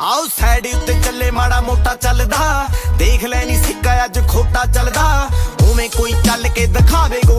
आओ साइड उत्ते चले माड़ा मोटा चलदा, देख लैनी सिक्का अज खोटा चलदा, उवें कोई चल के दिखावे